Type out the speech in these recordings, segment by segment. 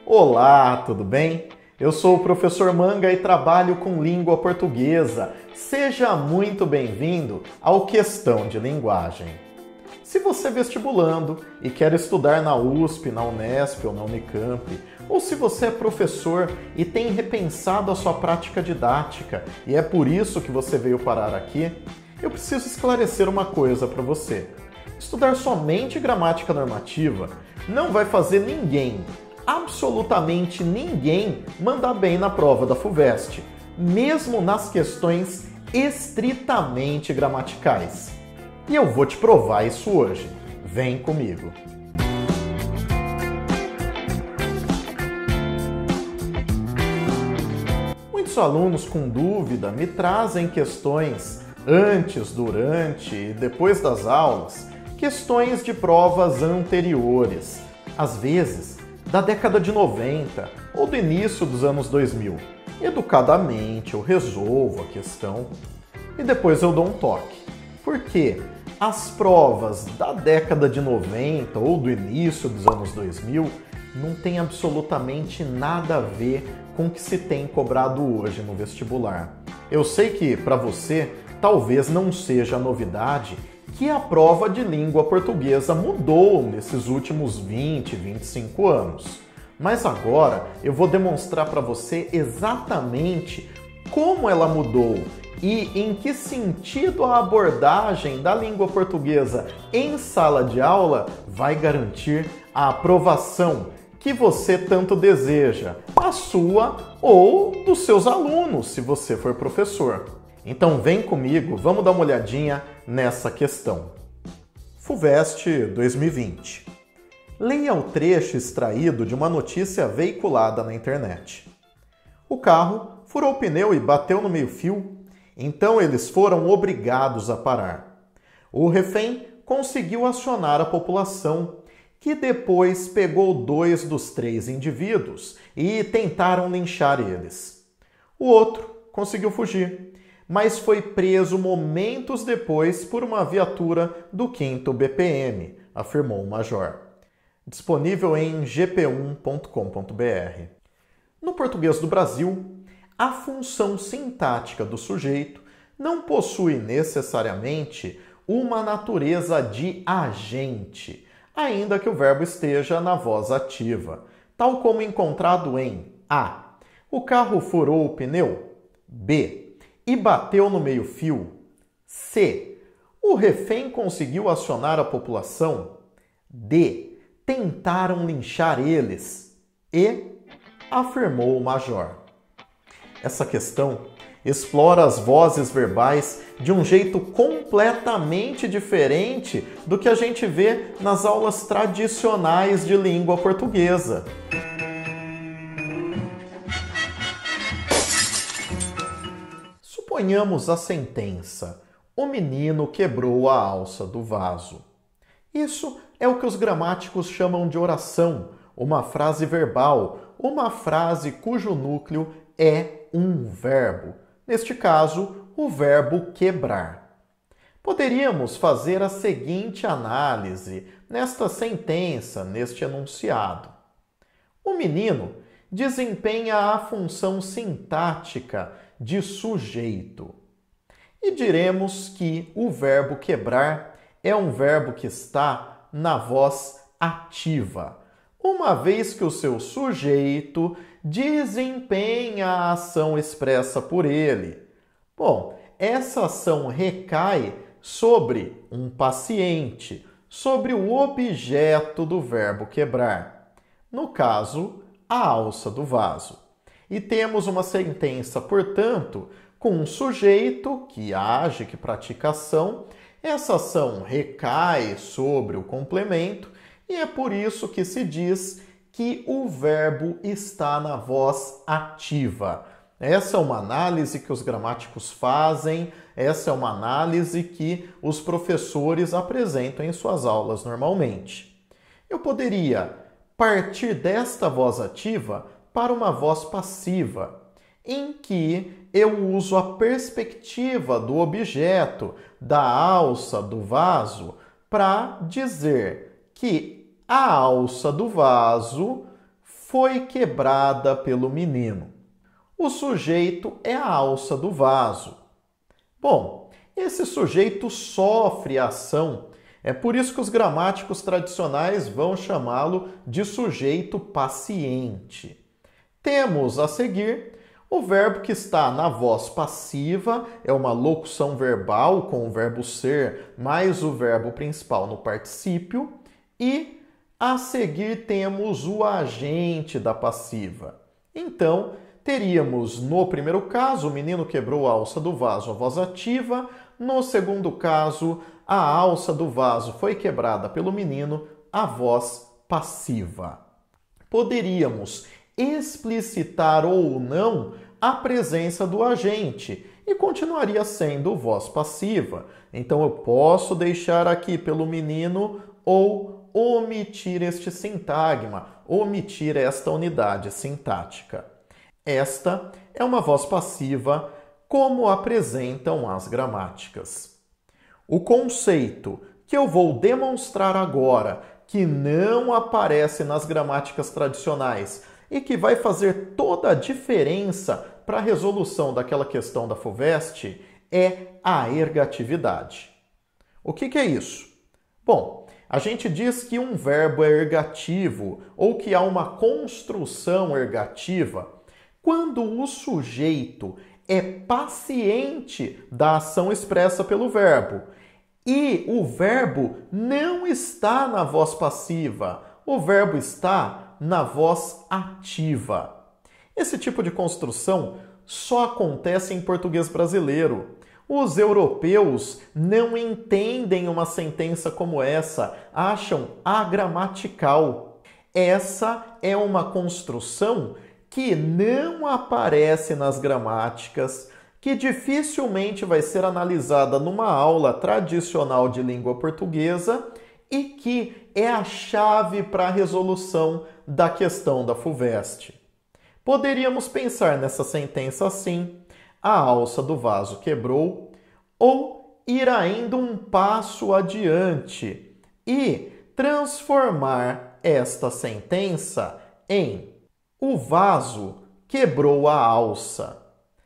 Olá, tudo bem? Eu sou o professor Manga e trabalho com língua portuguesa. Seja muito bem-vindo ao Questão de Linguagem. Se você é vestibulando e quer estudar na USP, na Unesp ou na Unicamp, ou se você é professor e tem repensado a sua prática didática e é por isso que você veio parar aqui, eu preciso esclarecer uma coisa para você. Estudar somente gramática normativa não vai fazer ninguém, absolutamente ninguém, mandar bem na prova da FUVEST, mesmo nas questões estritamente gramaticais. E eu vou te provar isso hoje. Vem comigo! Muitos alunos com dúvida me trazem questões antes, durante e depois das aulas, questões de provas anteriores, às vezes da década de 90 ou do início dos anos 2000. Educadamente eu resolvo a questão e depois eu dou um toque. Por quê? As provas da década de 90 ou do início dos anos 2000 não tem absolutamente nada a ver com o que se tem cobrado hoje no vestibular. Eu sei que para você talvez não seja novidade que a prova de língua portuguesa mudou nesses últimos 20, 25 anos. Mas agora eu vou demonstrar para você exatamente como ela mudou e em que sentido a abordagem da língua portuguesa em sala de aula vai garantir a aprovação que você tanto deseja, a sua ou dos seus alunos, se você for professor. Então vem comigo, vamos dar uma olhadinha nessa questão. FUVEST 2020. Leia o trecho extraído de uma notícia veiculada na internet. O carro furou o pneu e bateu no meio-fio, então eles foram obrigados a parar. O refém conseguiu acionar a população, que depois pegou 2 dos 3 indivíduos e tentaram linchar eles. O outro conseguiu fugir, mas foi preso momentos depois por uma viatura do 5º BPM, afirmou o major. Disponível em gp1.com.br. No português do Brasil, a função sintática do sujeito não possui necessariamente uma natureza de agente, ainda que o verbo esteja na voz ativa, tal como encontrado em A. O carro furou o pneu. B. E bateu no meio-fio. C. O refém conseguiu acionar a população. D. Tentaram linchar eles. E. Afirmou o major. Essa questão explora as vozes verbais de um jeito completamente diferente do que a gente vê nas aulas tradicionais de língua portuguesa. Suponhamos a sentença: o menino quebrou a alça do vaso. Isso é o que os gramáticos chamam de oração, uma frase verbal, uma frase cujo núcleo é um verbo. Neste caso, o verbo quebrar. Poderíamos fazer a seguinte análise nesta sentença, neste enunciado. O menino desempenha a função sintática de sujeito. E diremos que o verbo quebrar é um verbo que está na voz ativa, uma vez que o seu sujeito desempenha a ação expressa por ele. Bom, essa ação recai sobre um paciente, sobre o objeto do verbo quebrar. No caso, a alça do vaso. E temos uma sentença, portanto, com um sujeito que age, que pratica ação. Essa ação recai sobre o complemento e é por isso que se diz que o verbo está na voz ativa. Essa é uma análise que os gramáticos fazem, essa é uma análise que os professores apresentam em suas aulas normalmente. Eu poderia partir desta voz ativa para uma voz passiva, em que eu uso a perspectiva do objeto, da alça do vaso, para dizer que a alça do vaso foi quebrada pelo menino. O sujeito é a alça do vaso. Bom, esse sujeito sofre a ação. É por isso que os gramáticos tradicionais vão chamá-lo de sujeito paciente. Temos a seguir o verbo que está na voz passiva, é uma locução verbal com o verbo ser mais o verbo principal no particípio. E a seguir temos o agente da passiva. Então, teríamos no primeiro caso, o menino quebrou a alça do vaso, a voz ativa. No segundo caso, a alça do vaso foi quebrada pelo menino, a voz passiva. Poderíamos explicitar ou não a presença do agente e continuaria sendo voz passiva. Então eu posso deixar aqui pelo menino ou omitir este sintagma, omitir esta unidade sintática. Esta é uma voz passiva como apresentam as gramáticas. O conceito que eu vou demonstrar agora, que não aparece nas gramáticas tradicionais e que vai fazer toda a diferença para a resolução daquela questão da FUVEST, é a ergatividade. O que é isso? Bom, a gente diz que um verbo é ergativo ou que há uma construção ergativa quando o sujeito é paciente da ação expressa pelo verbo e o verbo não está na voz passiva, o verbo está na voz ativa. Esse tipo de construção só acontece em português brasileiro. Os europeus não entendem uma sentença como essa, acham agramatical. Essa é uma construção que não aparece nas gramáticas, que dificilmente vai ser analisada numa aula tradicional de língua portuguesa e que é a chave para a resolução da questão da FUVEST. Poderíamos pensar nessa sentença assim: a alça do vaso quebrou, ou ir ainda um passo adiante e transformar esta sentença em o vaso quebrou a alça.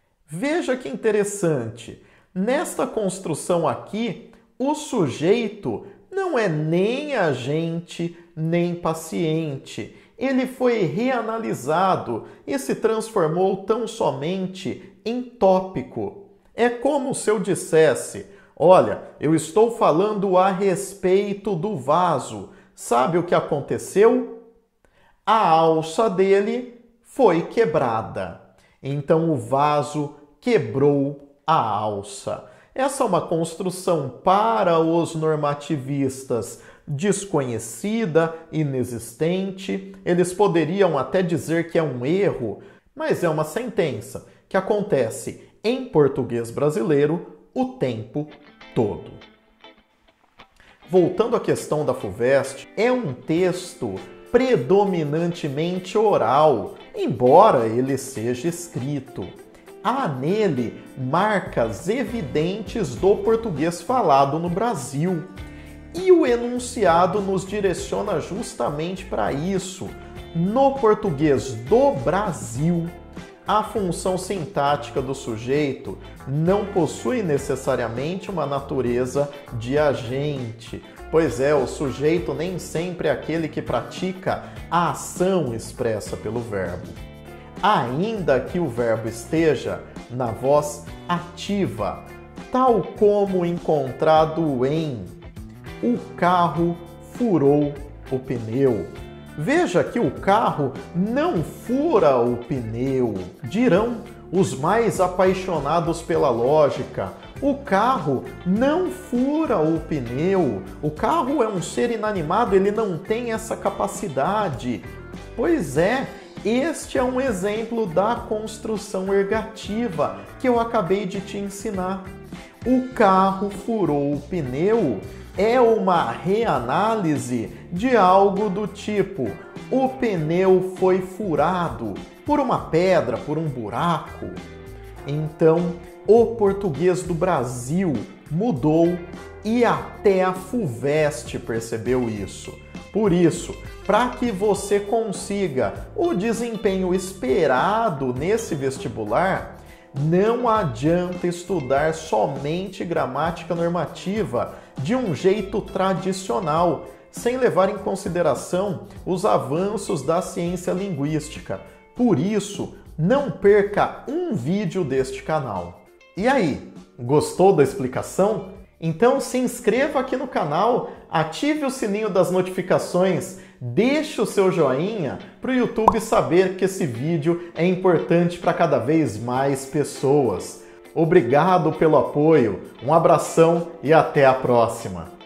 Veja que interessante, nesta construção aqui, o sujeito não é nem agente, nem paciente. Ele foi reanalisado e se transformou tão somente em tópico. É como se eu dissesse: olha, eu estou falando a respeito do vaso. Sabe o que aconteceu? A alça dele foi quebrada. Então o vaso quebrou a alça. Essa é uma construção para os normativistas desconhecida, inexistente. Eles poderiam até dizer que é um erro, mas é uma sentença que acontece em português brasileiro o tempo todo. Voltando à questão da FUVEST, é um texto predominantemente oral, embora ele seja escrito. Há nele marcas evidentes do português falado no Brasil. E o enunciado nos direciona justamente para isso. No português do Brasil, a função sintática do sujeito não possui necessariamente uma natureza de agente. Pois é, o sujeito nem sempre é aquele que pratica a ação expressa pelo verbo. Ainda que o verbo esteja na voz ativa, tal como encontrado em o carro furou o pneu. Veja que o carro não fura o pneu. Dirão os mais apaixonados pela lógica: o carro não fura o pneu. O carro é um ser inanimado, ele não tem essa capacidade. Pois é, este é um exemplo da construção ergativa que eu acabei de te ensinar. O carro furou o pneu é uma reanálise de algo do tipo: o pneu foi furado por uma pedra, por um buraco. Então, o português do Brasil mudou e até a FUVEST percebeu isso. Por isso, para que você consiga o desempenho esperado nesse vestibular, não adianta estudar somente gramática normativa de um jeito tradicional, sem levar em consideração os avanços da ciência linguística. Por isso, não perca um vídeo deste canal. E aí, gostou da explicação? Então se inscreva aqui no canal, ative o sininho das notificações, deixe o seu joinha para o YouTube saber que esse vídeo é importante para cada vez mais pessoas. Obrigado pelo apoio, um abração e até a próxima!